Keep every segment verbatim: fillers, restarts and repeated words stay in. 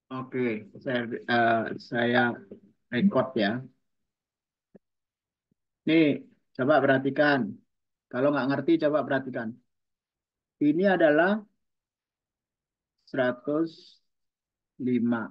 Oke, saya eh, saya record ya. Nih, coba perhatikan. Kalau nggak ngerti, coba perhatikan. Ini adalah seratus lima.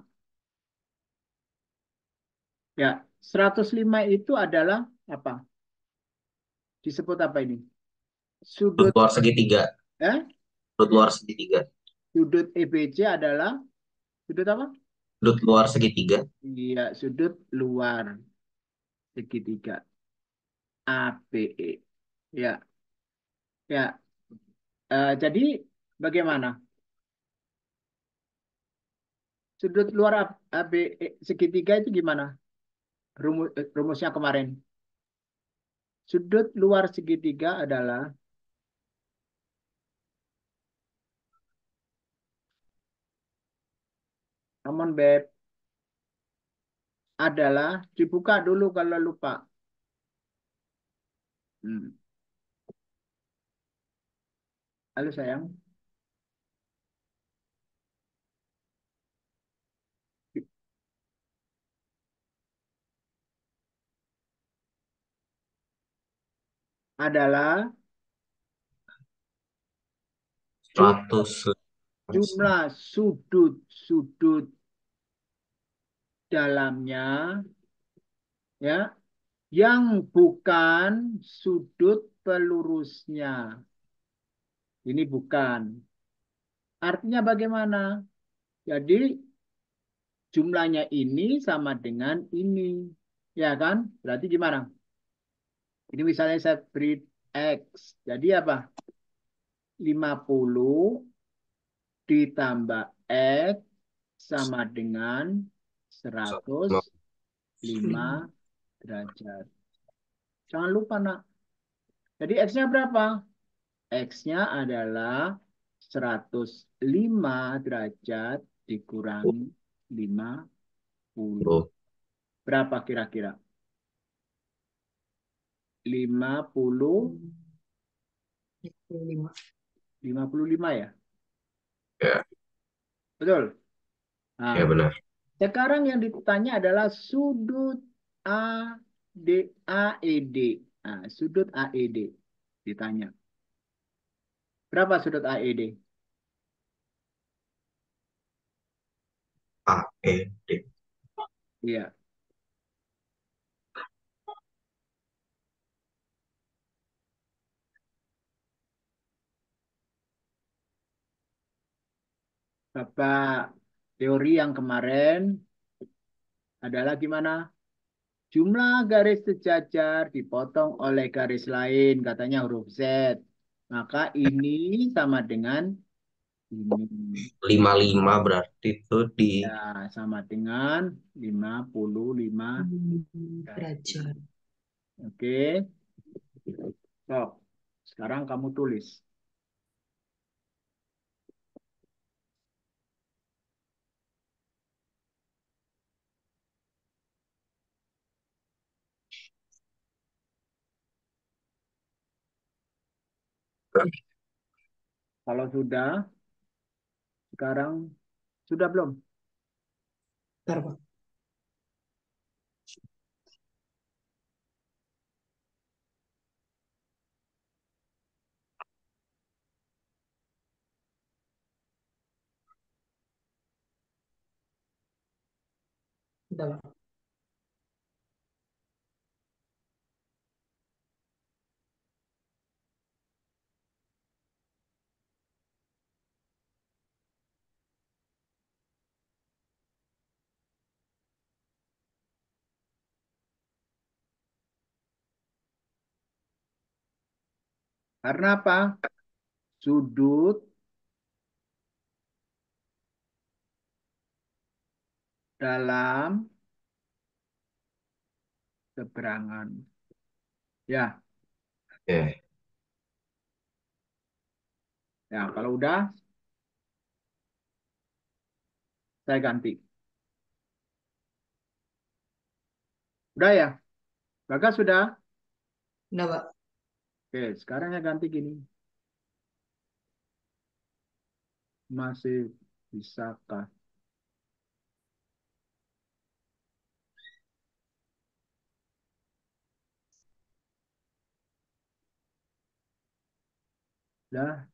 Ya, seratus lima itu adalah apa? Disebut apa ini? Sudut Sudut, luar segitiga. eh? Sudut luar segitiga. Sudut E B C adalah sudut apa? Sudut luar segitiga. Iya, sudut luar segitiga A B E. Ya, ya. Eh, jadi bagaimana? Sudut luar A- AB eh, segitiga itu gimana? Rumus, eh, rumusnya kemarin. Sudut luar segitiga adalah, come on, Beb, adalah dibuka dulu kalau lupa. Hmm. Halo sayang, adalah jum- seratus. jumlah sudut-sudut dalamnya ya yang bukan sudut pelurusnya. Ini bukan. Artinya bagaimana? Jadi jumlahnya ini sama dengan ini. Ya kan? Berarti gimana? Ini misalnya saya beri X. Jadi apa? Lima puluh ditambah X sama dengan seratus lima derajat. Jangan lupa, nak. Jadi X-nya berapa? X-nya adalah seratus lima derajat dikurangi lima puluh. Berapa kira-kira? Lima puluh, Lima. lima puluh lima ya? Ya, Betul? Nah, ya benar. sekarang yang ditanya adalah sudut A D A E D. Nah, sudut A E D ditanya. Berapa sudut A E D? A, E, D. Iya. Bapak teori yang kemarin adalah gimana? Jumlah garis sejajar dipotong oleh garis lain, katanya huruf Z. Maka ini sama dengan ini. Lima lima berarti itu di Ya, sama dengan lima puluh lima Hmm, derajat. derajat. Oke. So, sekarang kamu tulis. Kalau sudah, sekarang sudah belum? Bentar, Pak. Bentar, Pak. Karena apa? Sudut dalam seberangan. Ya, Oke. ya kalau udah, saya ganti. Udah ya? Bagas sudah? Udah, Pak. Oke, sekarang saya ganti gini. Masih bisakah? Dah.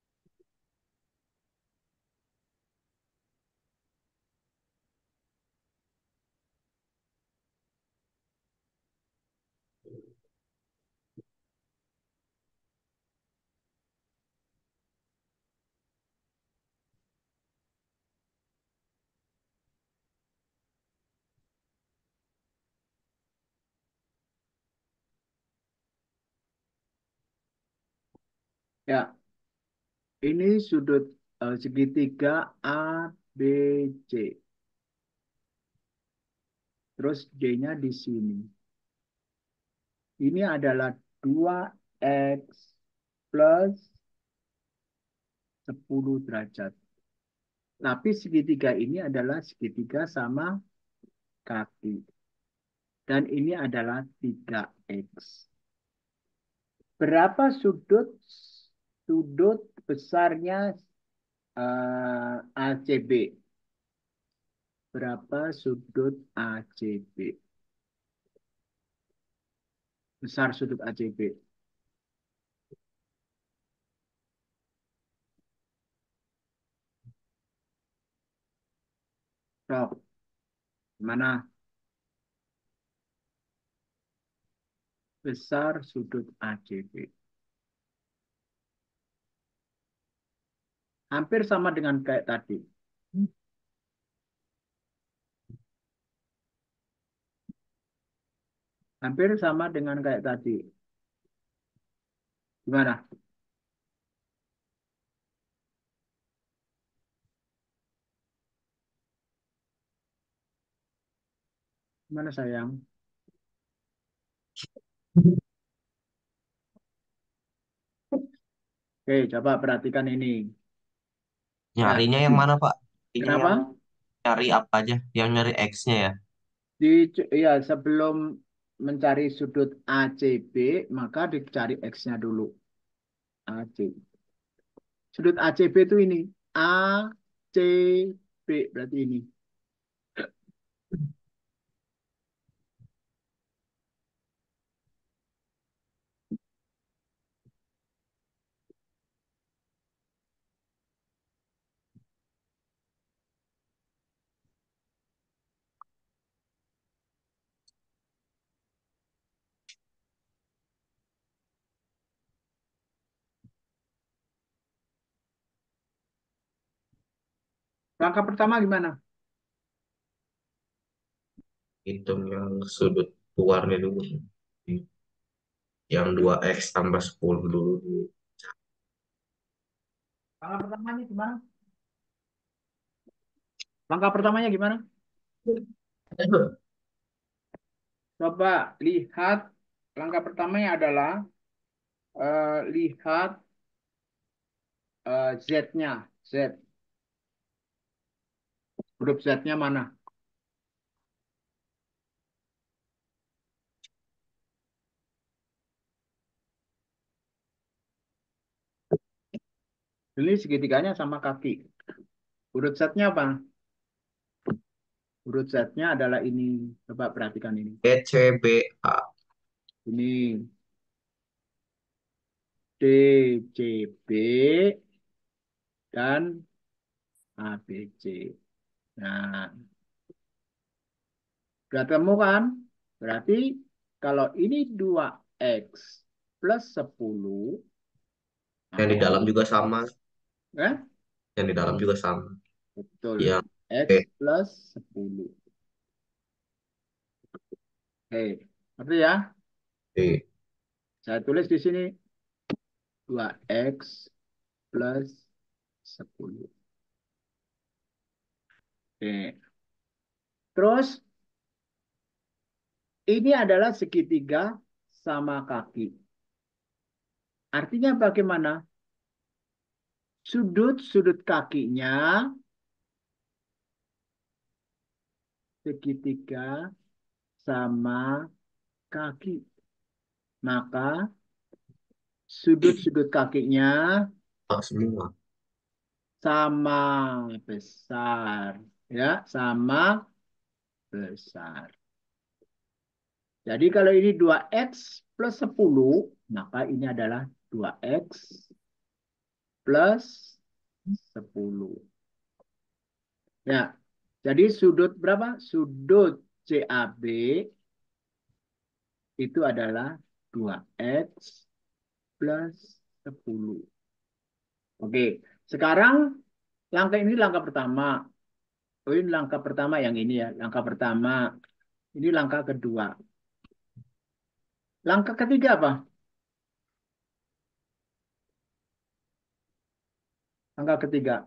Ya, ini sudut eh, segitiga A B C. Terus D-nya di sini. Ini adalah dua X plus sepuluh derajat. Tapi segitiga ini adalah segitiga sama kaki. Dan ini adalah tiga X. Berapa sudut sudut besarnya uh, A C B? Berapa sudut A C B? Besar sudut A C B. Sok, mana besar sudut A C B? Hampir sama dengan kayak tadi. Hampir sama dengan kayak tadi. Gimana? Gimana sayang? Oke, coba perhatikan ini. Ya, Nyarinya yang mana, Pak? Nyarinya yang kenapa? nyari apa aja? Yang nyari X-nya ya? Di, ya, sebelum mencari sudut A C B, maka dicari X-nya dulu. A C. Sudut A C B itu ini. A C B berarti ini. Langkah pertama gimana? Hitung yang sudut luarnya dulu. Yang dua X tambah sepuluh dulu. Langkah pertamanya gimana? Langkah pertamanya gimana? Coba lihat. Langkah pertamanya adalah eh, lihat eh, Z-nya. Z. Huruf Z-nya mana? Ini segitiganya sama kaki. Huruf Z-nya apa? Huruf Z-nya adalah ini. Coba perhatikan ini. B C B A. Ini D C B dan A B C. Nah, sudah temu kan? Berarti kalau ini dua X plus sepuluh, Yang di maka dalam juga sama. eh, Yang di dalam juga sama. betul. Yang X B. plus sepuluh. Oke, ngerti ya? B. Saya tulis di sini dua X plus sepuluh. Oke. Terus ini adalah segitiga sama kaki. Artinya bagaimana? Sudut-sudut kakinya segitiga sama kaki. Maka sudut-sudut kakinya A semua. sama besar. Ya, sama besar. Jadi kalau ini dua X plus sepuluh, maka ini adalah dua X plus sepuluh. Ya, jadi sudut berapa? Sudut C A B itu adalah dua X plus sepuluh. Oke, sekarang langkah ini langkah pertama. Oh, ini langkah pertama yang ini ya. Langkah pertama. Ini langkah kedua. Langkah ketiga apa? Langkah ketiga.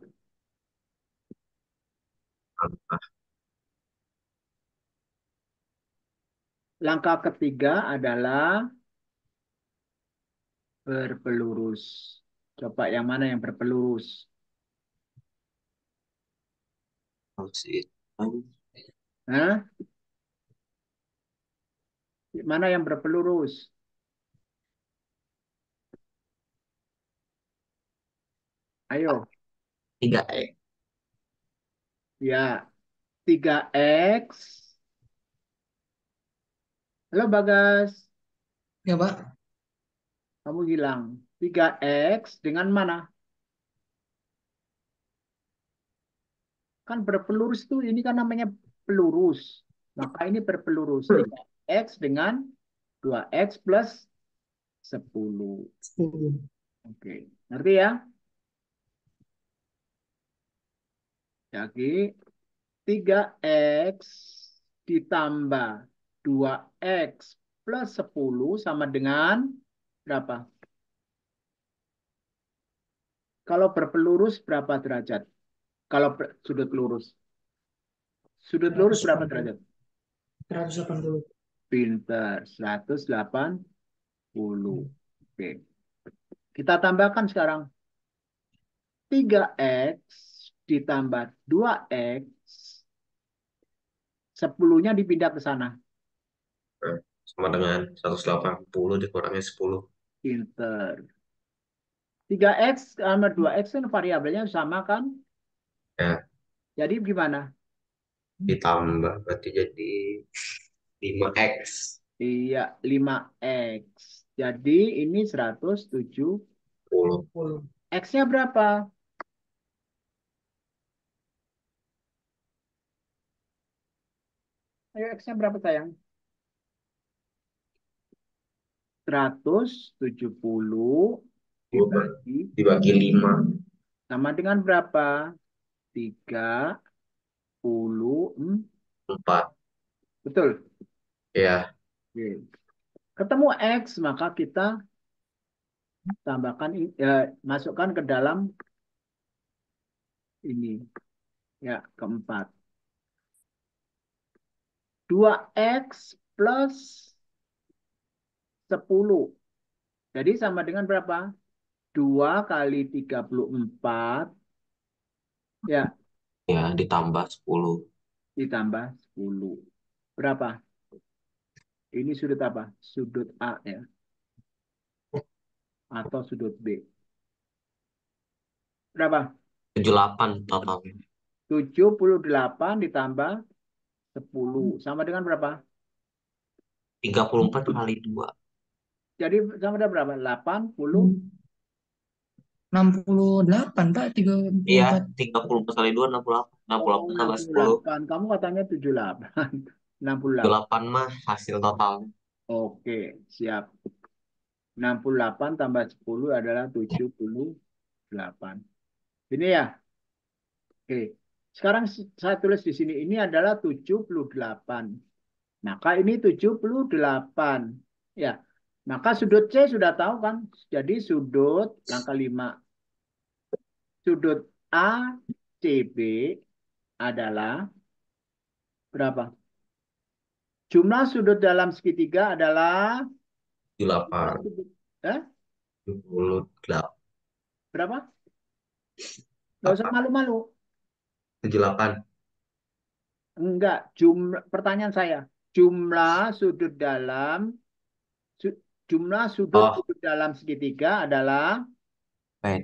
Langkah ketiga adalah berpelurus. Coba yang mana yang berpelurus? Harus itu. Hah? Mana yang berpelurus? Ayo. tiga X. Ya, tiga X. Halo Bagas, Ya, Pak. kamu hilang. tiga X dengan mana? Kan berpelurus tuh, ini kan namanya pelurus. Maka ini berpelurus. tiga X dengan dua X plus sepuluh. sepuluh. Oke, ngerti ya? Jadi tiga X ditambah dua X plus sepuluh sama dengan berapa? Kalau berpelurus berapa derajat? Kalau sudut lurus. Sudut lurus berapa derajat? seratus delapan puluh. Pinter, seratus delapan puluh. Oke. Kita tambahkan sekarang. tiga X ditambah dua X. sepuluh-nya dipindah ke sana. Sama dengan seratus delapan puluh dikurangi sepuluh. Pinter. tiga X sama dua X kan variabelnya sama kan? Ya, Jadi gimana? ditambah berarti jadi lima X. Iya, lima X. Jadi ini seratus tujuh puluh. sepuluh. X-nya berapa? Ayo, X-nya berapa sayang? seratus tujuh puluh dibagi Dibagi lima. sama dengan berapa? tiga puluh empat. Betul. Ya, Oke. Ketemu X, maka kita tambahkan, ya, masukkan ke dalam ini. Ya, keempat. dua X plus sepuluh. Jadi sama dengan berapa? dua kali tiga puluh empat. Ya, ya ditambah sepuluh. ditambah sepuluh. Berapa? Ini sudut apa? Sudut A ya. Atau sudut B. Berapa? tujuh puluh delapan totalnya. tujuh puluh delapan ditambah sepuluh. Sama dengan berapa? tiga puluh empat kali dua. Jadi sama dengan berapa? delapan puluh. enam puluh delapan, Pak. tiga puluh Iya, empat. tiga puluh empat kali dua, enam puluh delapan. enam puluh Oh, delapan enam tambah puluh sepuluh. delapan. Kamu katanya tujuh puluh delapan. enam puluh tujuh puluh delapan. delapan mah hasil totalnya. Oke, siap. enam puluh delapan tambah sepuluh adalah tujuh puluh delapan. Ini ya. Oke. Sekarang saya tulis di sini. Ini adalah tujuh puluh delapan. Maka ini tujuh puluh delapan. Ya. Maka sudut C sudah tahu kan? Jadi sudut langkah lima. Sudut A C B adalah berapa? Jumlah sudut dalam segitiga adalah tujuh puluh delapan. eh? tujuh puluh delapan. Berapa? Gak usah malu-malu. tujuh puluh delapan. Enggak, jumlah pertanyaan saya. Jumlah sudut dalam su- jumlah sudut Oh, sudut dalam segitiga adalah baik.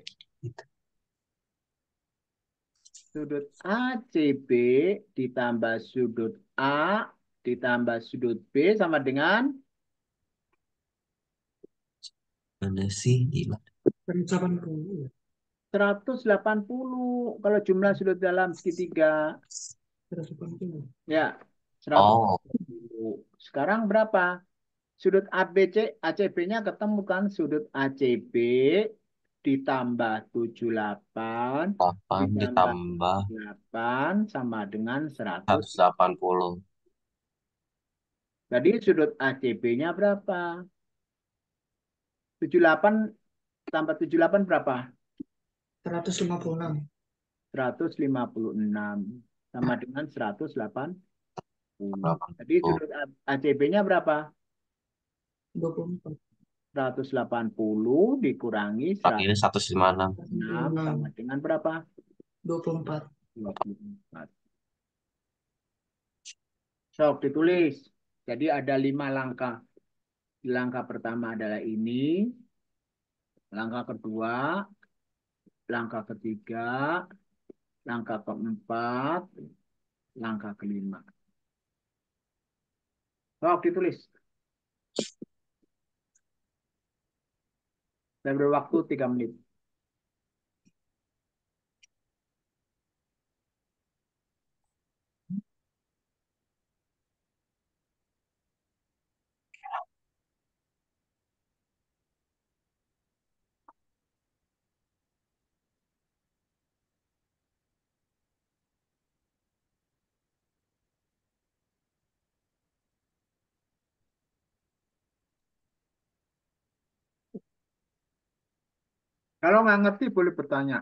sudut A C B ditambah sudut A ditambah sudut B sama dengan Mana sih? Gila. delapan puluh. seratus delapan puluh kalau jumlah sudut dalam segitiga. seratus delapan puluh. Ya, Oh, seratus delapan puluh. Sekarang berapa? Sudut A B C, A C B-nya ketemu kan? Sudut A C B ditambah tujuh puluh delapan delapan ditambah ditambah delapan sama dengan seratus. seratus delapan puluh. Jadi sudut A C B-nya berapa? tujuh puluh delapan tambah tujuh puluh delapan berapa? seratus lima puluh enam. seratus lima puluh enam sama dengan seratus delapan puluh. delapan Jadi puluh. sudut A C B-nya berapa? dua puluh empat. seratus delapan puluh dikurangi Pak ini seratus lima puluh enam. seratus enam sama dengan berapa? dua puluh empat. dua puluh empat. Sok ditulis. Jadi ada lima langkah. Langkah pertama adalah ini. Langkah kedua, langkah ketiga, langkah keempat, langkah kelima. Sok ditulis. Saya beri waktu tiga menit. Kalau nggak ngerti boleh bertanya.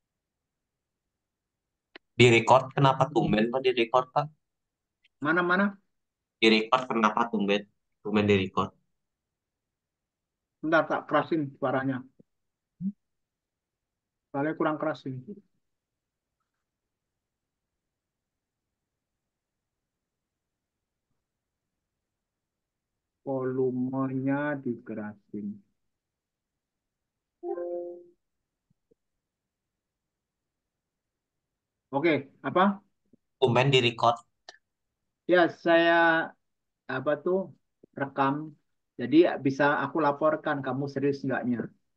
Di record kenapa tumben Pak di record Pak? Mana-mana? Di record kenapa tumben? Tumben di record. Bentar, tak kerasin suaranya. Soalnya kurang keras ini. Volumenya dikerasin. Oke, apa? Tumben di record. Ya, saya apa tuh rekam. Jadi bisa aku laporkan kamu serius enggaknya.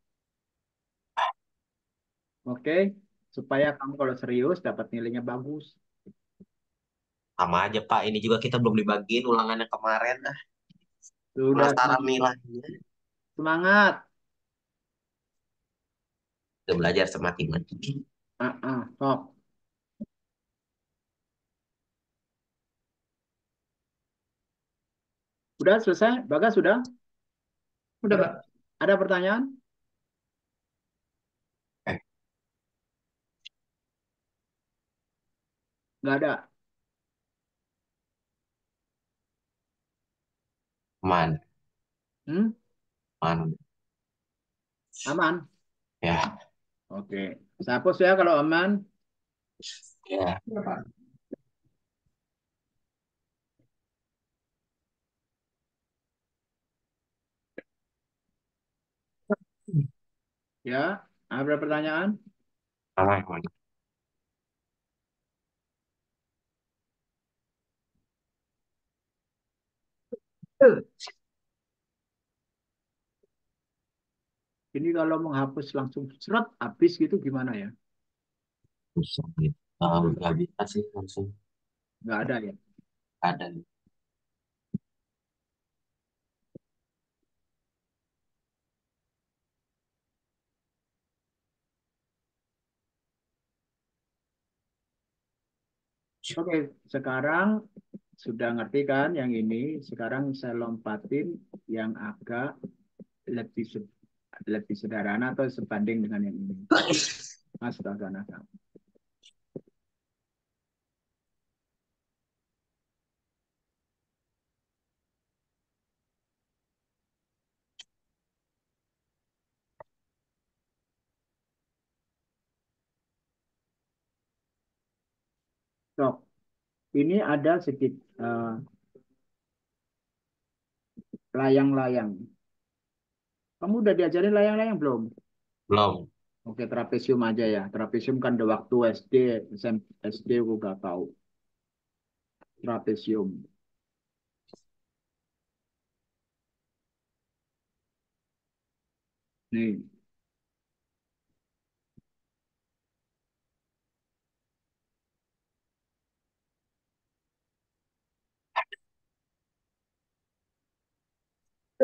Oke, supaya kamu kalau serius dapat nilainya bagus. Sama aja Pak, ini juga kita belum dibagiin ulangan yang kemarin. Ah, Sudah penasaran semangat. nilainya. Semangat. Udah belajar sama matematika. Ah, ah, sok. Udah selesai? Bagas sudah? Udah, Ada, Pak. ada pertanyaan? Eh, Nggak ada. man, Hmm? man. Aman? Ya, Oke. Saya hapus ya kalau aman. ya. Udah, Pak. Ya, ada pertanyaan? Sama yang mana? Ini kalau menghapus langsung seret habis gitu gimana ya? Susah gitu. Ah, nggak bisa sih langsung Nggak ada ya? ada. Oke, sekarang sudah ngerti kan yang ini. Sekarang saya lompatin yang agak lebih se- lebih sederhana atau sebanding dengan yang ini. Astaga, naga. So, ini ada sedikit eh, layang-layang. Kamu udah diajarin layang-layang belum? Belum. Oke, trapesium aja ya. Trapesium kan udah waktu S D, S M S D aku gak tahu. Trapesium. Nih,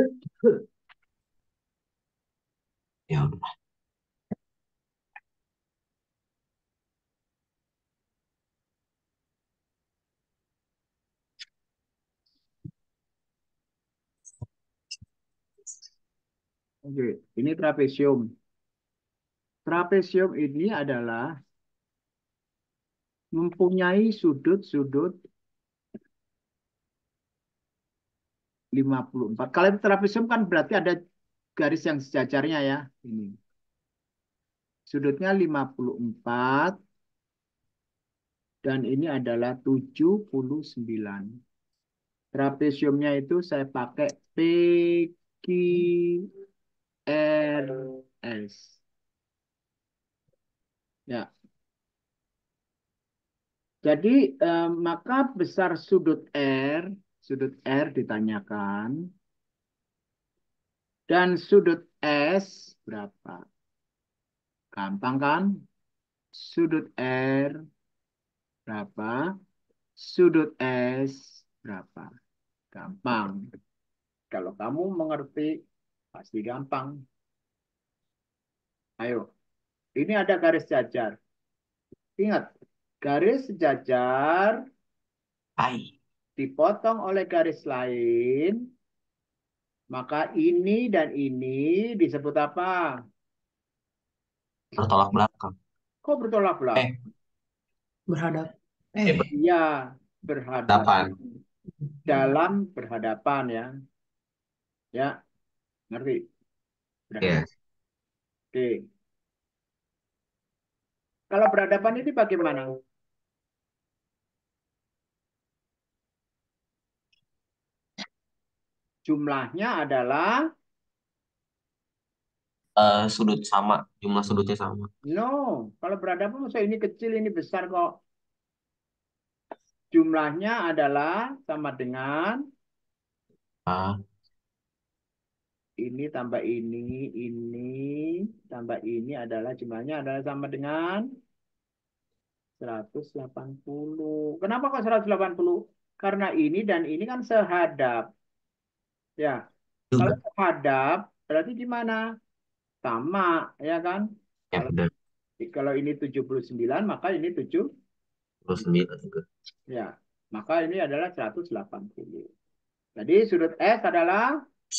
Ya udah. Oke, ini trapesium. Trapesium ini adalah mempunyai sudut-sudut lima puluh empat. Kalau itu trapesium kan berarti ada garis yang sejajarnya ya. Ini. Sudutnya lima puluh empat dan ini adalah tujuh puluh sembilan. Trapesiumnya itu saya pakai P Q R S. Ya. Jadi eh, maka besar sudut R, sudut R ditanyakan dan sudut S berapa? Gampang kan? Sudut R berapa? Sudut S berapa? Gampang. Kalau kamu mengerti, pasti gampang. Ayo, ini ada garis jajar. Ingat, garis sejajar Ai. dipotong oleh garis lain, maka ini dan ini disebut apa? Bertolak belakang. Kok bertolak Eh, belakang? Berhadap. eh Eh, Iya, berhadapan. berhadapan. Dalam berhadapan ya. Ya, ngerti? Ya, Berhadapan. Oke. Kalau berhadapan ini bagaimana? Jumlahnya adalah eh, sudut sama, jumlah sudutnya sama. no. Kalau berhadapan masa ini kecil, ini besar kok. Jumlahnya adalah sama dengan Ah, ini tambah ini, ini tambah ini adalah jumlahnya adalah sama dengan seratus delapan puluh. Kenapa kok seratus delapan puluh? Karena ini dan ini kan sehadap. Ya, kalau juga. sehadap berarti gimana? Sama, ya kan? Ya Kalau benar. kalau ini tujuh puluh sembilan, maka ini tujuh, Terus sembilan juga. ya. Maka ini adalah seratus delapan puluh. Jadi sudut S adalah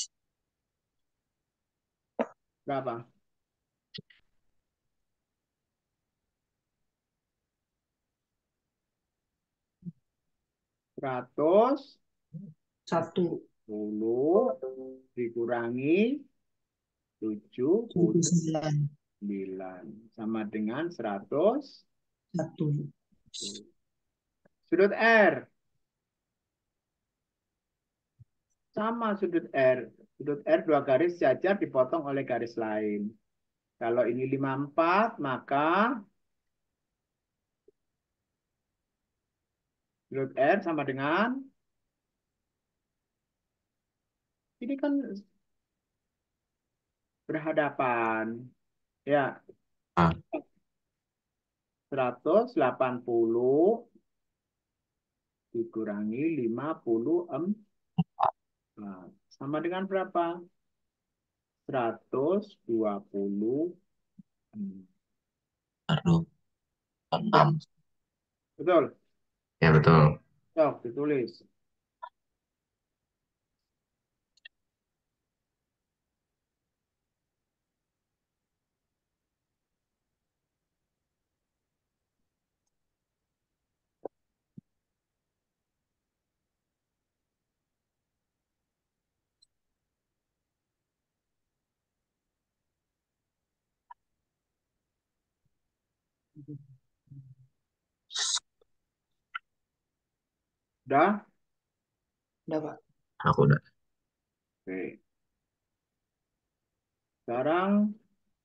berapa? Seratus satu puluh dikurangi tujuh tujuh puluh puluh sembilan sembilan sama dengan seratus. satu Sudut R sama sudut R. Sudut R dua garis jajar dipotong oleh garis lain. Kalau ini lima puluh empat, maka sudut R sama dengan ini kan berhadapan. Ya, Ah, seratus delapan puluh dikurangi lima puluh empat. Sama dengan berapa? Seratus dua puluh. baru enam. Betul. Ya betul. Sok, ditulis. Udah? udah Pak. Aku udah. Oke. Sekarang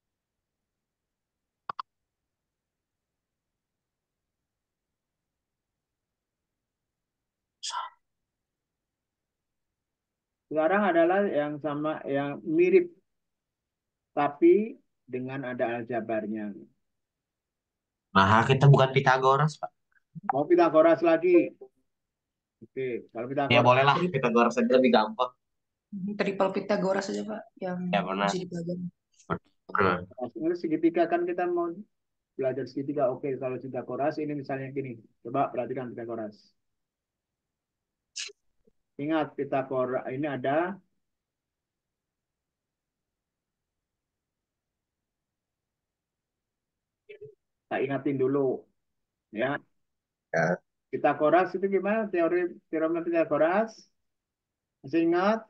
sekarang adalah yang sama yang mirip tapi dengan ada aljabarnya. Nah, kita bukan Pitagoras, Pak. Mau Pitagoras lagi? Oke, kalau Ya Pitagoras bolehlah, Jadi Pitagoras aja lebih gampang. Triple Pythagoras aja Pak yang Ya pernah. masih dipelajari. Pernah. Ini segitiga kan kita mau belajar segitiga. Oke, kalau Pitagoras ini misalnya gini. Coba perhatikan Pitagoras. Ingat Pitagoras ini ada, tak ingatin dulu ya. Ya. Pitagoras itu gimana teori teorem Pitagoras? Masih ingat?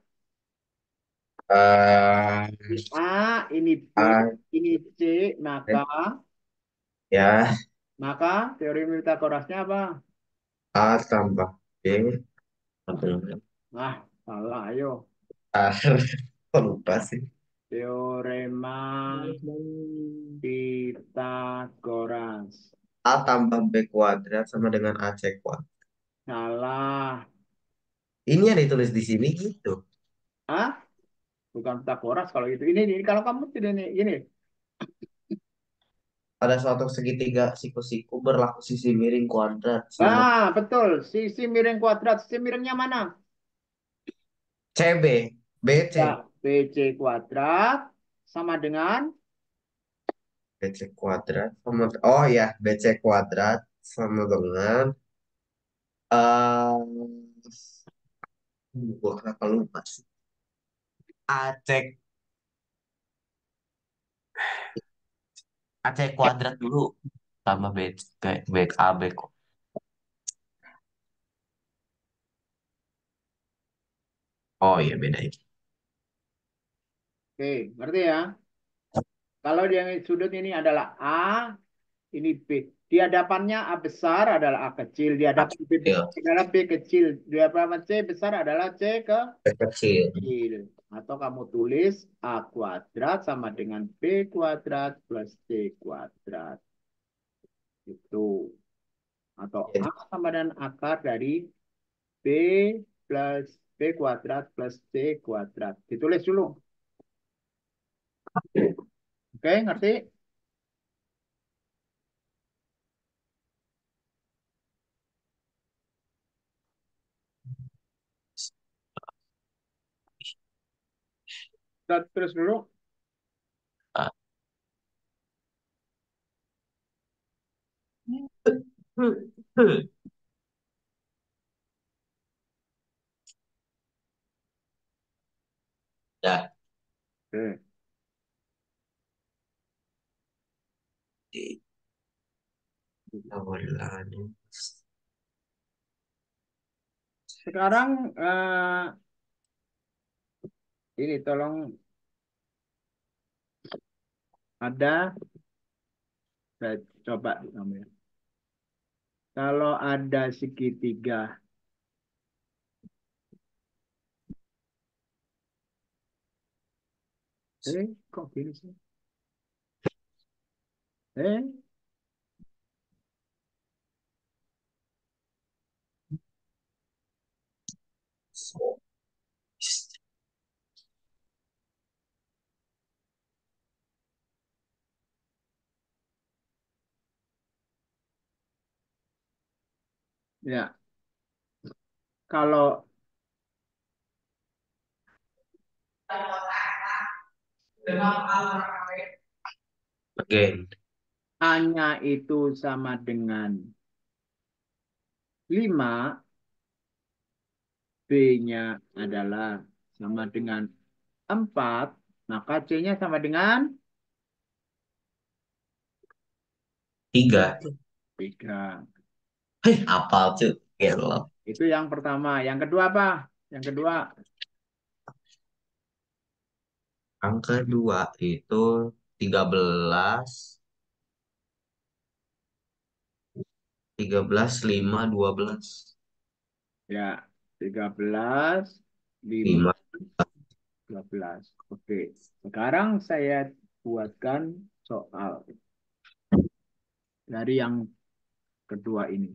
Eh, Ini A, ini B, A, ini C, maka ya, maka teori Pitagorasnya apa? A tambah B. Apa namanya? Nah, salah, ayo. Ah, kok lupa sih. Teorema Pitagoras. A tambah B kuadrat sama dengan A C kuadrat. Salah. Ini yang ditulis di sini gitu. Ah, bukan Pitagoras kalau itu. Ini, ini kalau kamu tidak ini, ini. Pada suatu segitiga siku-siku berlaku sisi miring kuadrat sama Ah, betul. Sisi miring kuadrat. Sisi miringnya mana? C B, B Ya, C. B C kuadrat sama dengan B C kuadrat sama, oh ya, B C kuadrat sama dengan eh gua kenapa lupa sih. A C A C kuadrat dulu tambah B, B, B A B. Oh iya beda itu. Oke, ngerti ya? Kalau yang sudut ini adalah A, ini B. Di hadapannya A besar adalah A kecil. Di A hadapan B besar kecil, adalah B kecil. Di hadapan C besar adalah C B kecil. kecil. Atau kamu tulis A kuadrat sama dengan B kuadrat plus C kuadrat. Itu. Atau Ya, A sama dengan akar dari B plus B kuadrat plus C kuadrat. Ditulis dulu. Oke, ngerti? Kita terus dulu. ah. Ya, Oke. di awalan Sekarang eh, ini tolong ada, saya coba kamu ya. Kalau ada segitiga, eh kok gini sih? Eh, ya. Kalau again. A-nya itu sama dengan lima, B-nya adalah sama dengan empat, maka C-nya sama dengan Tiga. tiga. Hei, apal tuh. Gelo. Itu yang pertama. Yang kedua apa? Yang kedua, Angka dua itu tiga belas, tiga belas, lima, dua belas. ya tiga belas, lima, Lima. dua belas. Oke, sekarang saya buatkan soal dari yang kedua ini.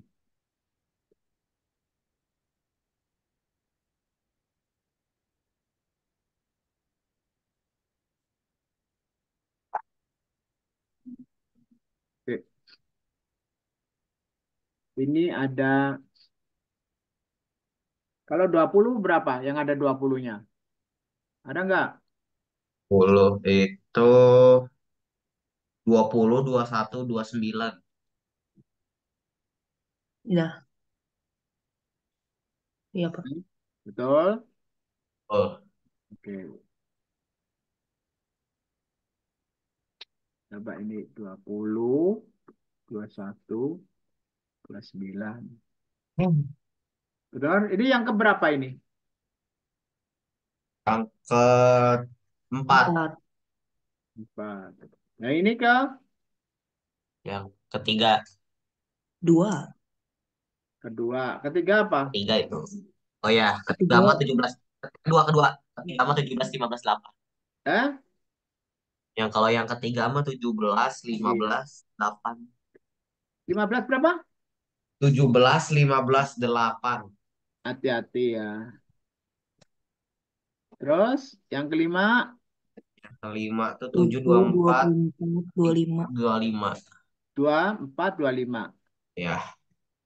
Oke, ini ada, kalau dua puluh berapa yang ada dua puluh-nya? Ada nggak? Puluh itu dua puluh, dua puluh satu, dua puluh sembilan. Ya, iya Pak. Hmm, betul? Oh, Oke. Coba ini dua puluh, dua puluh satu, dua puluh sembilan. hmm. Betul? Ini yang keberapa ini? Yang keempat. Empat. Empat. Nah ini ke Yang ketiga. Dua. kedua. Ketiga apa? Ketiga itu. Oh ya, ketiga Ketiga mah tujuh belas. Kedua, kedua. Ketiga mah tujuh belas, lima belas, delapan. Eh? Yang kalau yang ketiga mah tujuh belas, lima Iya. belas, delapan. lima belas berapa? Tujuh belas, lima belas, delapan. Hati-hati ya. Terus yang kelima, Yang kelima tuh tujuh, dua tujuh, puluh dua empat, puluh empat, dua puluh lima, dua puluh lima. dua, empat, dua, lima. Ya.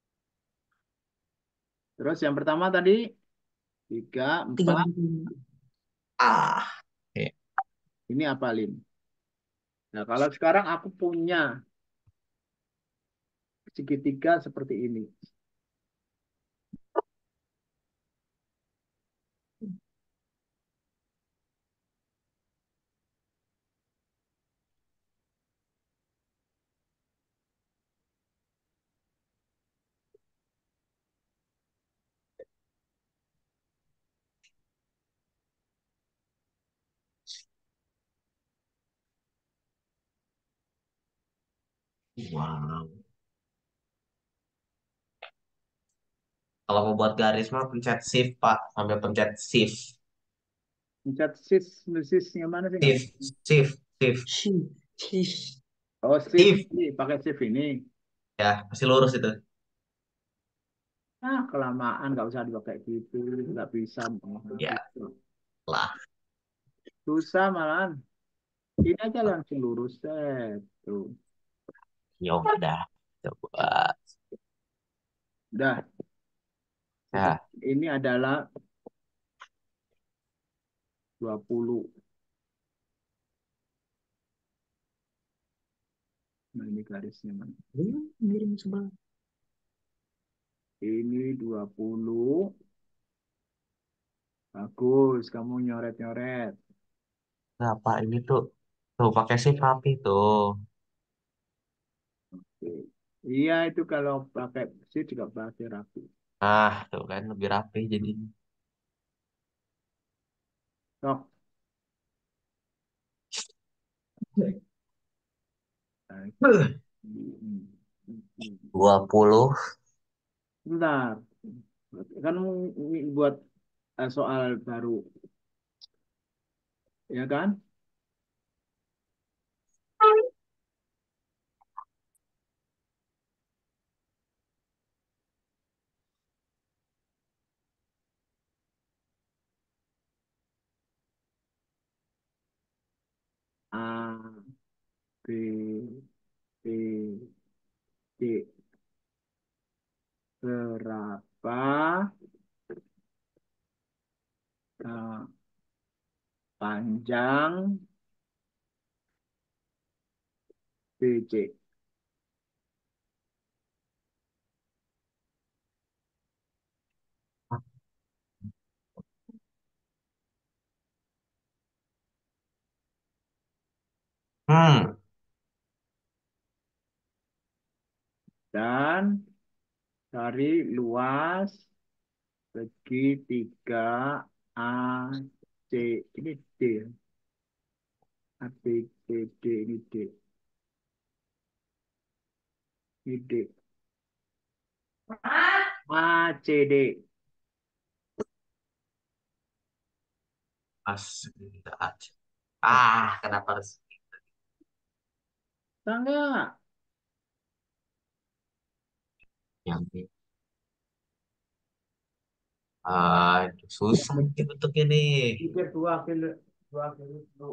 Terus yang pertama tadi, tiga, tiga empat. puluh lima. Ah. Ya. Ini apa, Lim? Nah, kalau sekarang aku punya segitiga seperti ini. Wow. Kalau mau buat garis mah pencet shift, Pak. Sambil pencet shift. Pencet sis, sisnya mana sih? Nggak. Shift, shift, shift, Shift. Shift. Oh, shift shift. ini, pakai shift ini. Ya, pasti lurus itu. Ah, kelamaan, nggak usah dipakai gitu. Nggak bisa. Ya, lah. Susah malahan. Ini aja langsung lurus. Set. Tuh. Ya udah. Coba. Udah. Ya. Ini adalah dua puluh. Nah, ini garisnya mana? Hmm, miring sebelah. Ini dua puluh. Bagus, kamu nyoret-nyoret. Apa ini tuh? Tuh, pakai shift rapi tuh. Oke. Iya, itu kalau pakai shift juga pasti rapi. Ah, tuh kan lebih rapi jadi. Sok. Nah, Dua puluh. bentar. Kan buat eh, soal baru, ya kan? A, B, C, D. Berapa eh, panjang B C? Hmm. Dan cari luas segitiga A C. Ini D. A, B, C, D. Ini D. Ini D. A, C, D. Pas. Ah, kenapa harus Tangga. yang ini? Ah, susah nih bentuknya nih. Pikir dua kilo. Dua kilo.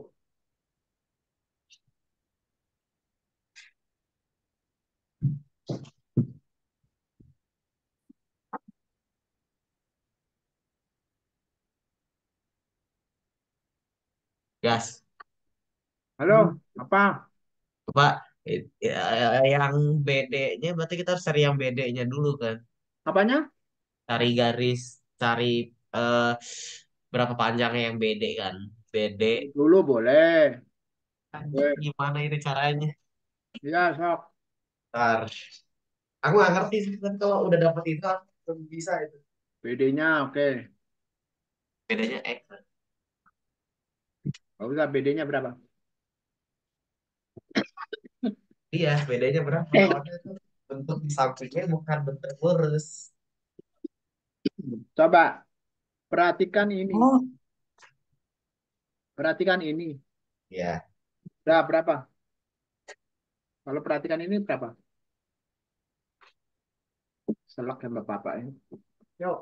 Gas. Halo, apa? Coba eh, ya, yang B D-nya berarti kita harus cari yang B D-nya dulu kan. Apanya? Cari garis, cari eh, berapa panjangnya yang B D kan. B D. Dulu boleh. Anjir, Oke. gimana itu caranya? Ya, sok. Ntar. Aku nggak ngerti sih kan kalau udah dapet itu aku bisa itu. B D-nya oke. Bedanya X. Kalau usah B D-nya berapa? Iya, bedanya berapa? Eh, Soalnya itu bentuk sampingnya bukan bentuk lurus. Coba perhatikan ini. oh, Perhatikan ini. Ya, Udah berapa? Kalau perhatikan ini berapa? Selak sama bapak ini. Yuk.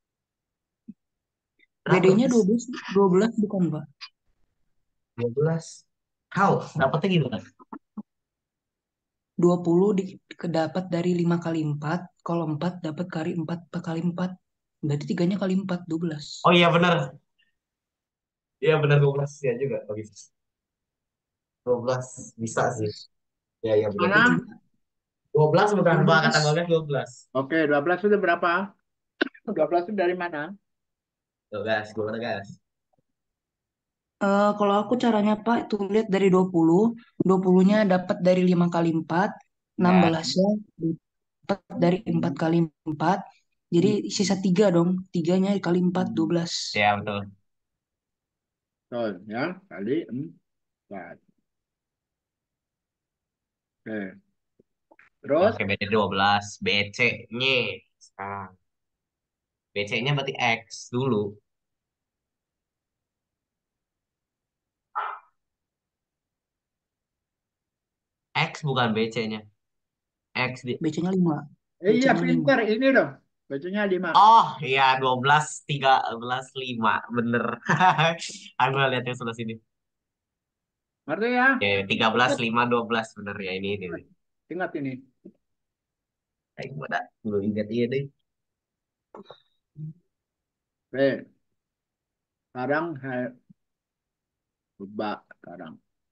berapa B D-nya guys? dua belas, dua belas bukan, Pak? Dua belas. How? Dapetnya gimana? Dua puluh di, kedapat dari lima kali empat. Kalau empat dapat kali empat kali empat. Berarti tiganya kali empat, dua belas. Oh iya benar. Iya benar dua belas ya juga. Oh, bisa. dua belas bisa sih. Ya ya benar. Mana? dua belas bukan Pak, kata dua belas. Bagas dua belas. Oke, dua belas itu berapa? Dua belas itu dari mana? Tuh gas, gimana gas? Eh, kalau aku caranya Pak itu lihat dari dua puluh. dua puluh-nya dapat dari lima kali empat. Ya, enam belas-nya dapat dari empat kali empat. Jadi Hmm. sisa tiga dong. Tiganya kali empat, Hmm. dua belas. ya betul. Betul, ya. Kali empat. Oke. Terus Oke, berarti dua belas. B C-nya sekarang. B C-nya berarti X dulu. X bukan B C-nya. X di. B C-nya lima. eh, iya B C-nya lima. pinter ini dong. Bacanya lima. Oh, iya dua belas tiga belas lima bener. Aku lihat yang sebelah sini. Ngerti ya? Ya, tiga belas Ingat, lima dua belas bener ya ini ini. ingat, ini. ingat ini. Kayak gue dah belum ingat iya deh. Oke. Sekarang saya coba sekarang.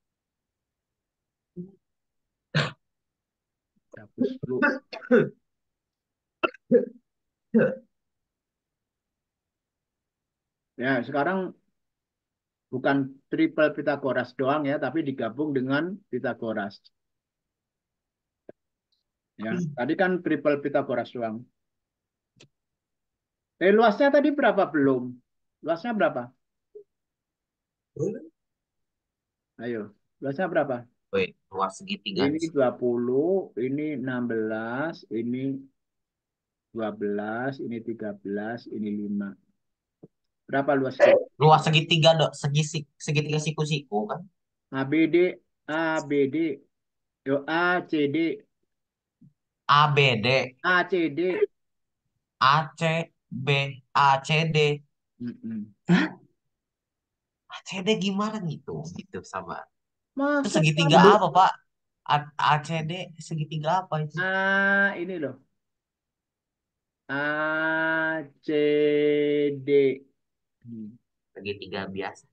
Hapus dulu. Ya, sekarang bukan triple Pitagoras doang ya, tapi digabung dengan Pitagoras. Ya, tadi kan triple Pitagoras doang. Eh, luasnya tadi berapa belum? Luasnya berapa? Ayo, luasnya berapa? Wait, luas segitiga. Ini dua puluh, ini enam belas, ini dua belas, ini tiga belas, ini lima. Berapa luasnya? Luas segitiga dok, segi segitiga siku-siku kan. A, B, D, A, B, D. Yo, A, C, D, A B D, A, C, D. A C B, A C D. Mm-mm. Hah? A C D gimana gitu? Gitu sama. Itu Masa segitiga tadi apa, Pak? A ACD segitiga apa itu? A ini loh. A, C, D. Hmm. Segitiga biasa.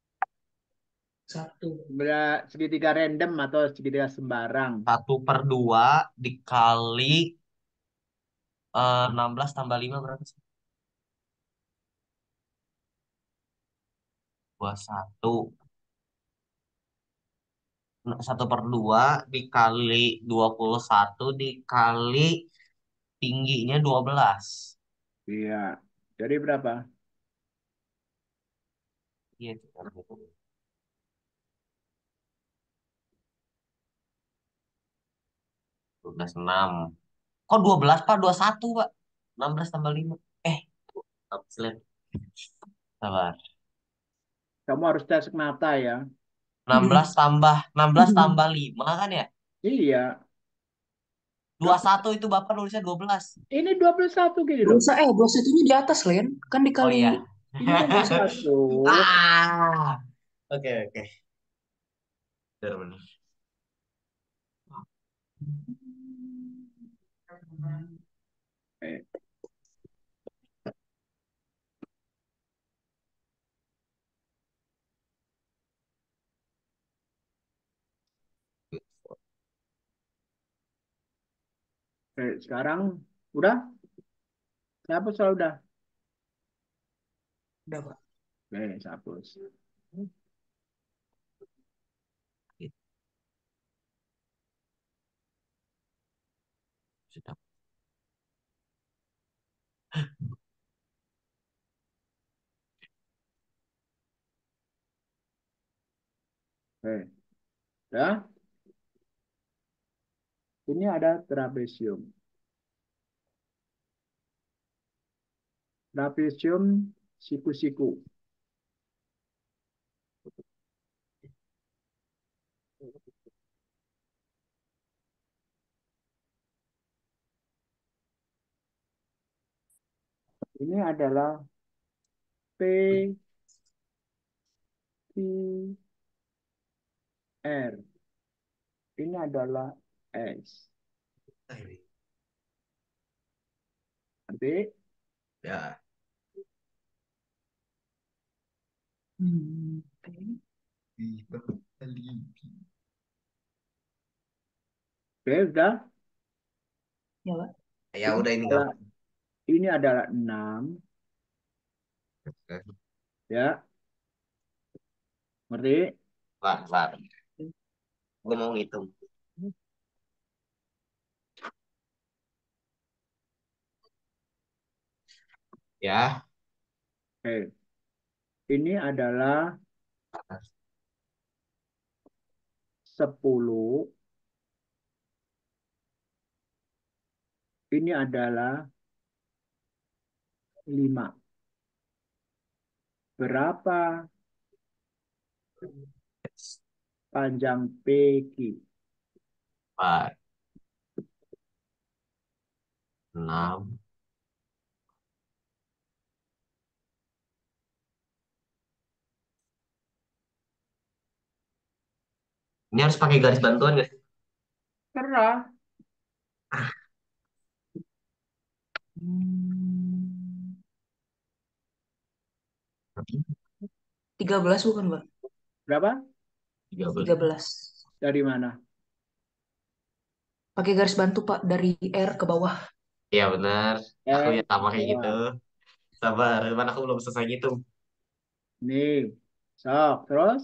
Satu. Ber- Segitiga random atau segitiga sembarang. Satu per dua dikali eh, enam belas tambah lima berapa sih? Dua puluh satu. Satu per dua dikali dua puluh satu dikali tingginya dua belas. Iya. Jadi berapa? Iya, itu kan. dua belas enam. Kok dua belas Pak? Dua puluh satu Pak. Enam belas tambah lima. Eh, apa sih, Len? Sabar. Kamu harus tes mata ya. enam belas tambah enam belas tambah lima kan ya? Iya. Dua Dua- puluh satu itu Bapak nulisnya dua belas. Ini dua puluh satu gini loh. Dosa eh dosa itunya di atas, Len. Kan Oh dikali iya. Ini kan dua puluh satu. Ah. Oke, oke. Benar-benar. Eh, Oke, sekarang udah? Saya hapus kalau udah. Udah, Pak. Oke, saya hapus. Sudah. Oke, ya. Ini ada trapesium. Trapesium siku-siku. Ini adalah P, Q, R. Ini adalah S. Nanti, Ya. Hmm, oke. oke, udah. Ya, Pak. Ya Ini udah ini adalah, gampang. ini adalah enam. Ya, ngerti? Var, var. Gue mau ngitung. Ya. Oke. Ini adalah sepuluh. Ini adalah lima. Berapa panjang P Q? Empat, enam. Ini harus pakai garis bantuan nggak sih? Cerah. Hmm, tiga belas bukan, Pak? Berapa? Tiga belas. Tiga belas. Dari mana? Pakai garis bantu, Pak, dari R ke bawah. Iya benar. Aku R ya ke sama kayak gitu. bawah. Sabar, cuman aku belum selesai ngitung. Nih. Sok. Terus?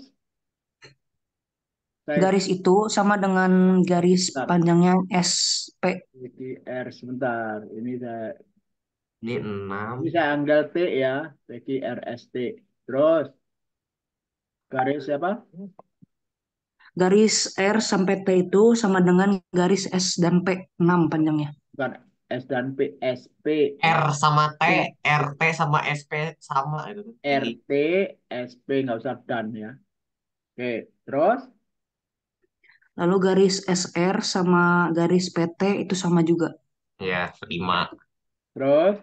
Saya Garis itu sama dengan garis sebentar. panjangnya S P. P Q R sebentar. Ini saya, Ini enam. ini saya anggap T ya. P Q R S T. Terus garis apa? Garis R sampai T itu sama dengan garis S dan P, enam panjangnya. Bukan S dan P. S P. R sama T, Ya. R T sama S P sama itu. R T S P nggak usah dan ya. Oke. Terus? Lalu garis S R sama garis P T itu sama juga. Ya, lima. Terus?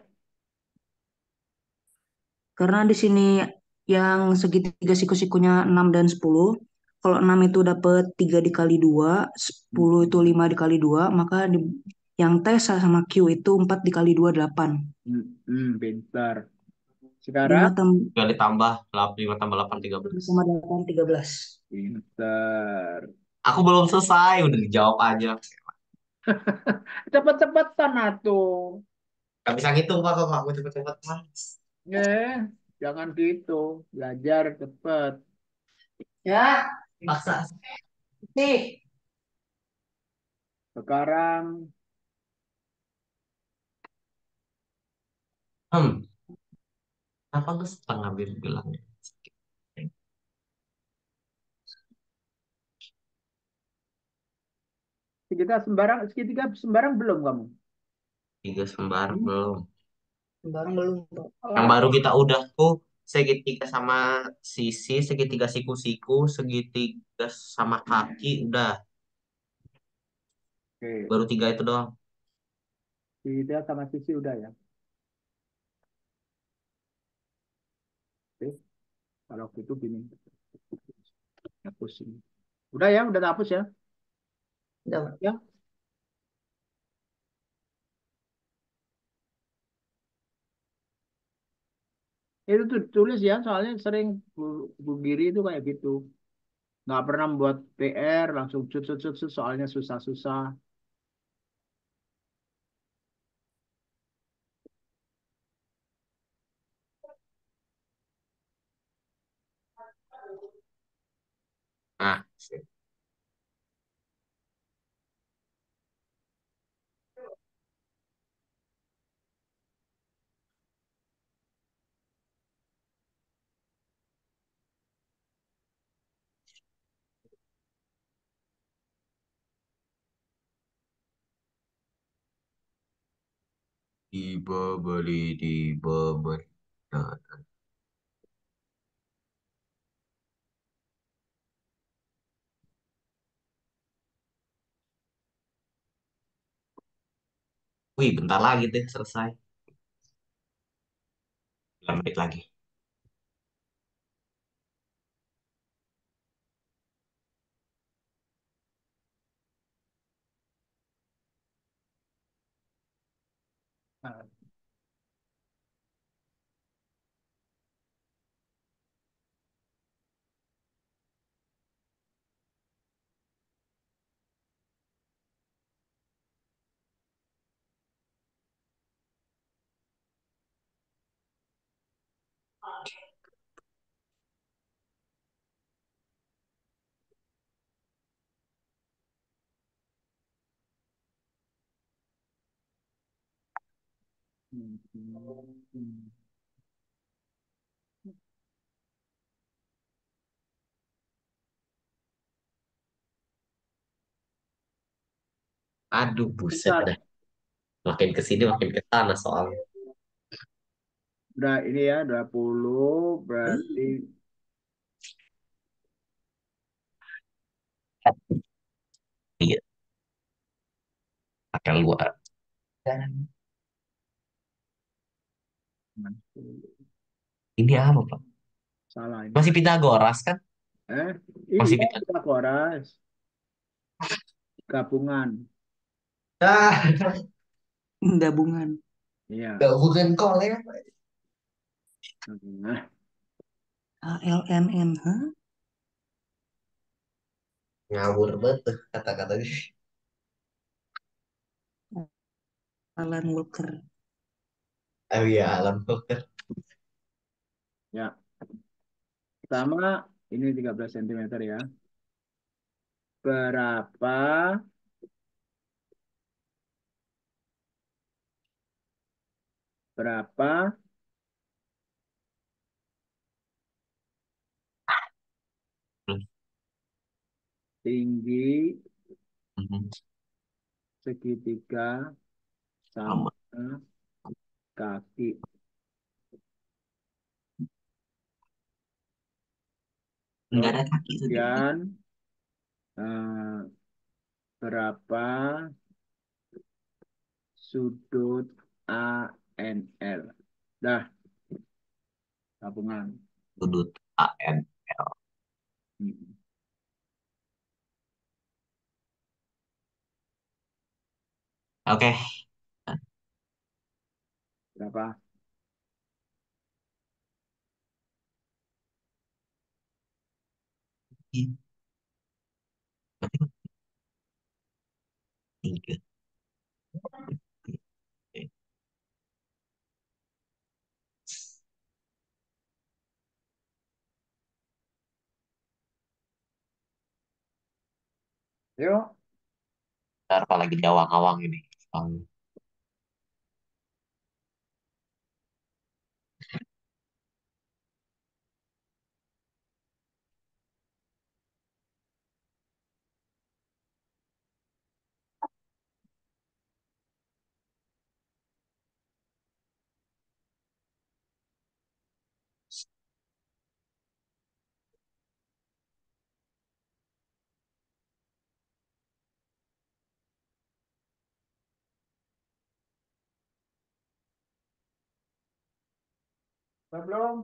Karena di sini yang segitiga siku-sikunya enam dan sepuluh. Kalau enam itu dapat tiga dikali dua, sepuluh itu lima dikali dua, maka di, yang T sama Q itu empat dikali dua, delapan. Hmm, hmm, pintar. lima Sekarang? tambah Tinggal ditambah lima tambah delapan, tiga belas. sama delapan, tiga belas. Pintar. Aku belum selesai, udah dijawab aja. Cepet-cepetan atuh. Gak bisa ngitung Pak, kalau aku cepet-cepet Mas. Eh, jangan gitu. Belajar cepet. Ya, Paksa. nih. Sekarang Hmm, apa gue setengah bir bilangnya? kita sembarang, segitiga sembarang belum kamu. Tiga sembar belum. Barang belum, Pak. Yang Alah, baru kita udah tuh segitiga sama sisi, segitiga siku-siku, segitiga sama kaki, udah. oke. Baru tiga itu doang. Segitiga sama sisi udah ya. Oke. Kalau gitu gini. Hapus ini. Udah ya, udah hapus ya. Udah, Pak. Ya, itu tuh tulis ya. Soalnya sering Bu, Bu Giri itu kayak gitu. Nggak pernah membuat P R, langsung cut, cut, cut, cut, soalnya susah-susah. Ah, sip. Dibeli, dibeli. Nah, wih, bentar lagi deh selesai. sembilan menit lagi. Ah, hmm, hmm, hmm. Aduh, buset Bentar, dah. Makin ke sini makin ke sana soalnya. udah ini ya, dua puluh berarti Iya, pakai luar. Dan ini apa, Pak? salah ini. Masih Pitagoras kan? Eh, Masih iya, Pitagoras. Pitagoras gabungan. Ah, Gabungan. Iya. gak bukan kolek. Nah, A L N N, hah? Ngawur banget tuh kata-katanya. Alan Walker. Oh iya, Alan Walker. ya. Pertama, ini tiga belas sentimeter ya. Berapa berapa tinggi Mhm. segitiga Sama. sama kaki? Nggak ada kaki segini. Kemudian eh, berapa sudut A N L? Dah, gabungan. Sudut A N L. Hmm. Oke. Berapa? Tiga. Yuk, Ntar apa lagi di awang-awang ini. Um, udah belum?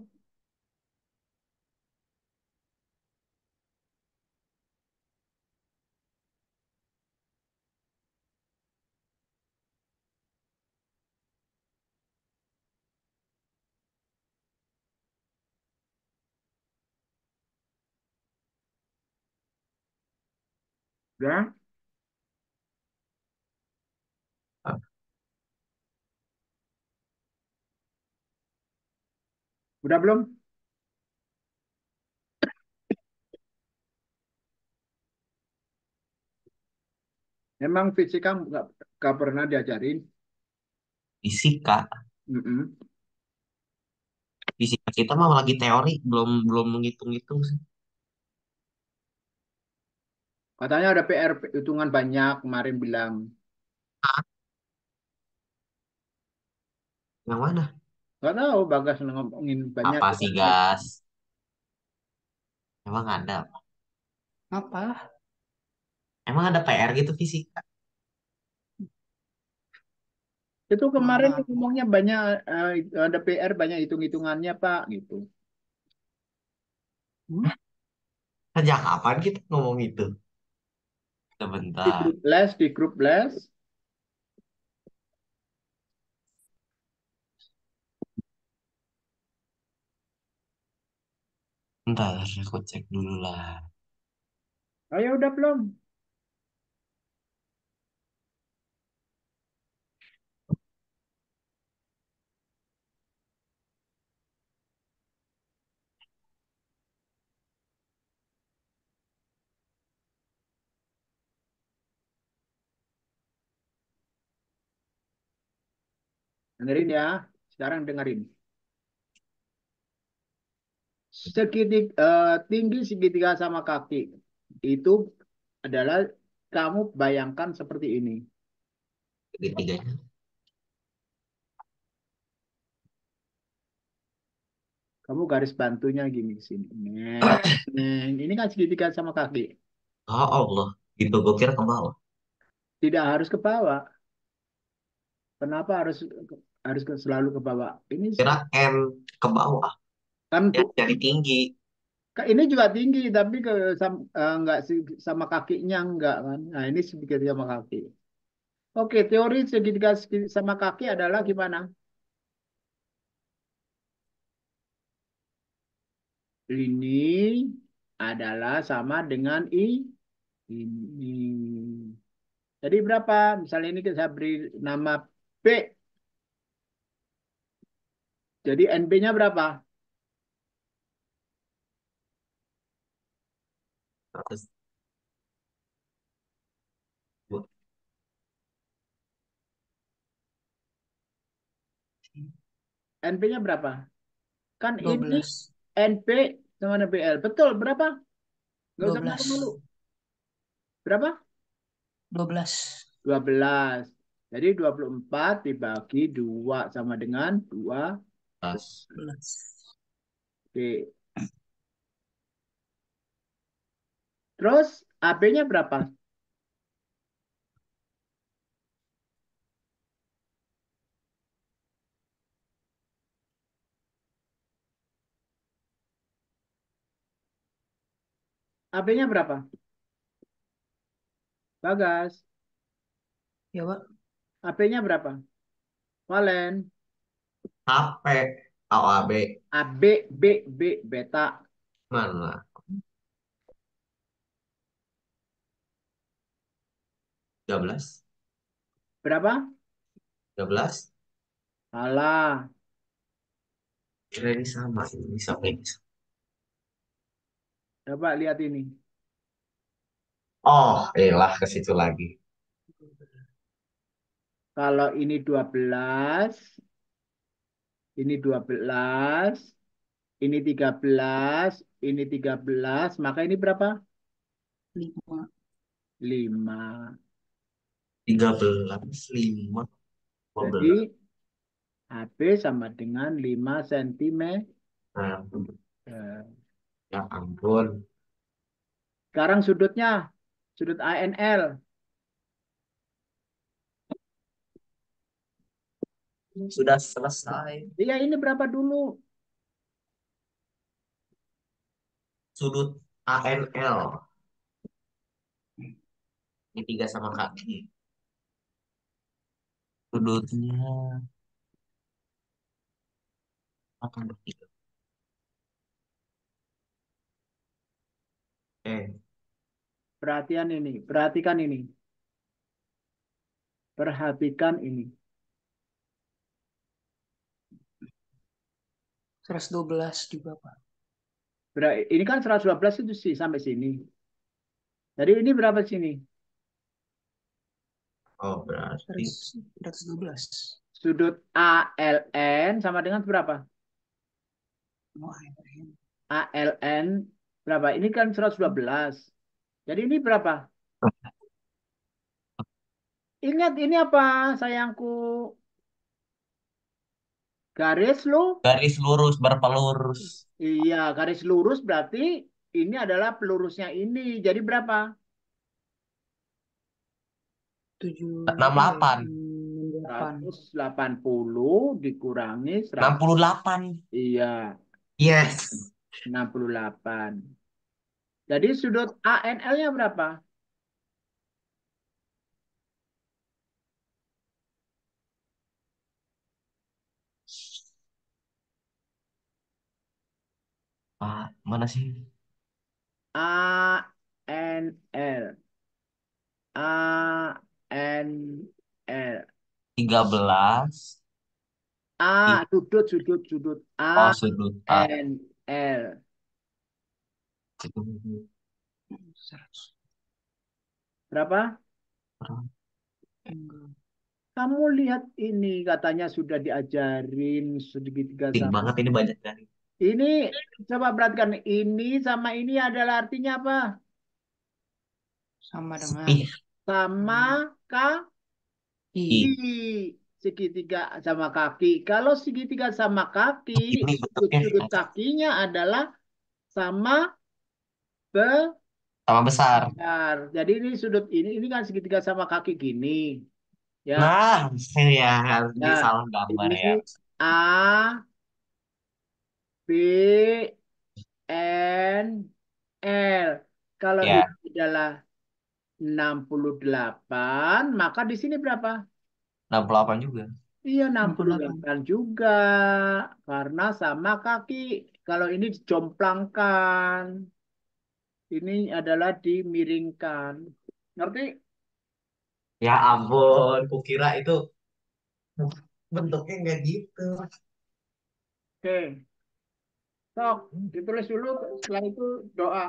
Udah? Udah belum? Emang fisika nggak nggak pernah diajarin. Fisika, Mm-mm. fisika kita mah lagi teori, belum belum menghitung-hitung sih. Katanya ada P R hitungan banyak kemarin bilang. Yang mana? Gak tahu Bagas ngomongin banyak Apa sih, P R. gas? Emang ada? Apa? Emang ada P R gitu fisika? Itu kemarin Mana? ngomongnya banyak eh, ada P R banyak hitung-hitungannya Pak gitu. Hmm? Sejak kapan kita ngomong itu? Di Sebentar, grup les, di grup les. bentar, aku cek dulu lah. Oh ya udah belum? Dengerin ya. Sekarang dengerin. Segitig, eh, tinggi segitiga sama kaki itu adalah kamu bayangkan seperti ini. Tiga-tiganya. Kamu garis bantunya gini di sini. Neng, neng. Ini kan segitiga sama kaki. Oh Allah, gitu gue kira ke bawah. Tidak harus ke bawah. Kenapa harus harus ke- selalu ke bawah? Ini Kira N ke bawah, kan ya bu- dari tinggi. ini juga tinggi tapi ke sam- eh, enggak si- sama kakinya enggak kan. Nah, ini sedikit sama kaki. Oke, teori segitiga segi- sama kaki adalah gimana? Ini adalah sama dengan i ini. Jadi berapa? Misalnya ini saya beri nama P. Jadi N B-nya berapa? Terus N B-nya berapa? Kan Dua ini belas. N P sama N P L. Betul, berapa? Nggak Dua usah belas. malu-malu. Berapa? Dua belas. Dua belas. Jadi dua puluh empat dibagi dua sama dengan dua. belas. Belas. Oke. Terus A B-nya berapa? A B-nya berapa? Bagas. Ya, Pak. A B-nya berapa? Valen. H P, A O A B, A B, B, B, beta. mana? Tiga belas. Berapa? Tiga belas. Salah. Kira ini sama, ini sama ini. Coba lihat ini. Oh, elah ke situ lagi. Kalau ini dua belas, ini dua belas, ini tiga belas, ini tiga belas, maka ini berapa? Lima. Lima. Tiga belas, lima, lima belas. Jadi H B sama dengan lima sentimeter. Nah, ya ampun. Sekarang sudutnya, sudut A N L. Sudah selesai. Iya, ini berapa dulu? Sudut A N L. Ini tiga sama kaki. Sudutnya akan bertiga. Eh, Perhatian ini, perhatikan ini. Perhatikan ini. Seratus dua belas juga, Pak. Ber- Ini kan seratus dua belas itu sih sampai sini. Jadi ini berapa sini? Oh, berarti seratus dua belas. Sudut A L N sama dengan berapa? Oh, A L N berapa? Ini kan seratus dua belas. Jadi ini berapa? Ingat ini apa sayangku? Garis lu? garis lurus berpelurus. Iya, garis lurus berarti ini adalah pelurusnya ini. Jadi berapa? tujuh enam puluh delapan. delapan. seratus delapan puluh dikurangi enam puluh seratus. delapan. Iya, Yes. enam puluh delapan. Jadi sudut A N L-nya berapa? Ah, mana sih? A N L. A N L. Tiga belas. A sudut sudut sudut Oh, A sudut A. N L. seratus. Berapa? Enggak. Kamu lihat ini katanya sudah diajarin segitiga Penting sama. banget ini banyak dari. Ini coba perhatikan ini sama ini adalah artinya apa? Sama dengan Ih, Sama kaki. I. Segitiga sama kaki. Kalau segitiga sama kaki, ini bentuknya sudut kakinya adalah sama besar. sama besar. Jadi ini sudut ini ini kan segitiga sama kaki gini. Ya. Nah, saya ini Nah, salah gambar ini ya. A B N L. Kalau ini Ya, adalah enam puluh delapan, maka di sini berapa? enam puluh delapan juga. Iya, enam enam puluh puluh delapan. delapan juga. Karena sama kaki. Kalau ini dijomplangkan. Ini adalah dimiringkan. Ngerti? Ya ampun, kukira itu bentuknya nggak gitu. Oke. Sok, ditulis dulu. Setelah itu doa.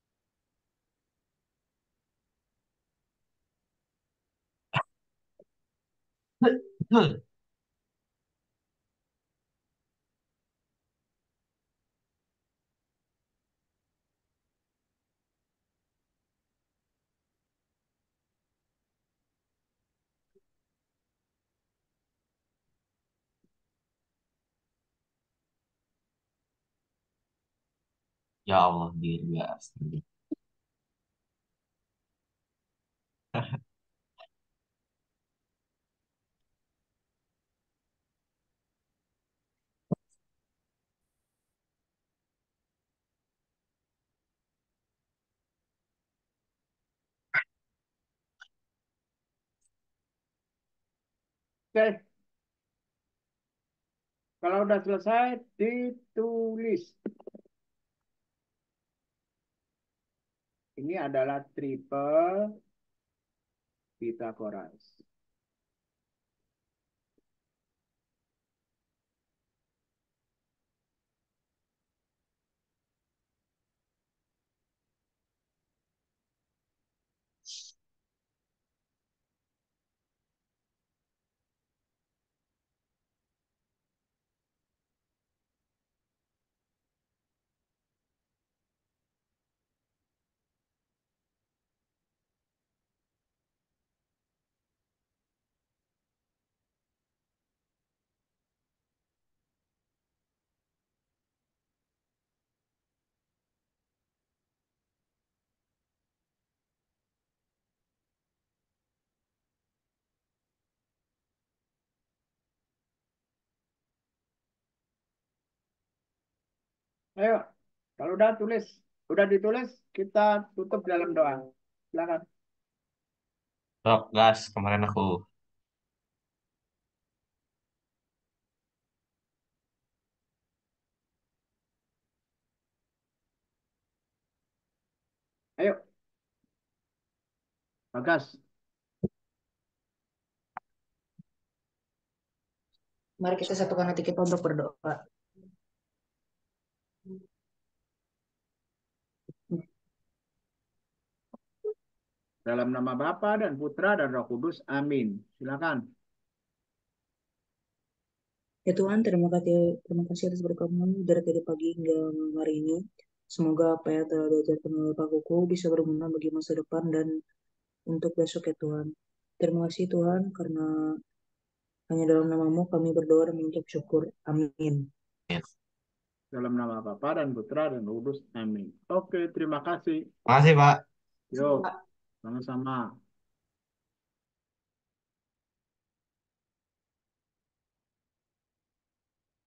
Ya Allah, diri biasa. Oke. Kalau udah selesai, ditulis. Ini adalah triple Pythagoras. Ayo, kalau udah tulis, udah ditulis, kita tutup dalam doa. Silakan. Sok, gas, kemarin aku. Ayo, Bagas. Mari kita satukan hati kita untuk berdoa. Dalam nama Bapa dan Putra dan Roh Kudus. Amin. Silakan. Ya Tuhan, terima kasih, terima kasih atas berkat-Mu dari tadi pagi hingga malam hari ini. Semoga apa yang telah diajarkan oleh Pak Koko bisa berguna bagi masa depan dan untuk besok ya Tuhan. Terima kasih Tuhan, karena hanya dalam namamu kami berdoa dan mengucap syukur. Amin. Dalam nama Bapa dan Putra dan Roh Kudus. Amin. Oke, terima kasih. Makasih, Pak. Yuk, sama-sama.